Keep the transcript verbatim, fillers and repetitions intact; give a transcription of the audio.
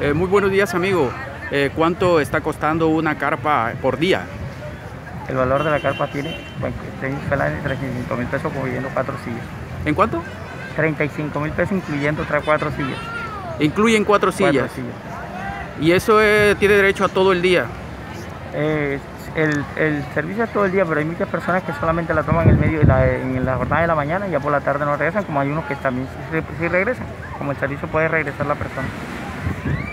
Eh, muy buenos días, amigo. Eh, ¿cuánto está costando una carpa por día? El valor de la carpa tiene bueno, treinta y cinco mil pesos incluyendo cuatro sillas. ¿En cuánto? treinta y cinco mil pesos incluyendo otras cuatro sillas. Incluyen cuatro sillas. Cuatro sillas. ¿Y eso eh, tiene derecho a todo el día? Eh, el, el servicio es todo el día, pero hay muchas personas que solamente la toman en el medio de la, en la jornada de la mañana y ya por la tarde no regresan, como hay unos que también sí, sí regresan, como el servicio puede regresar la persona.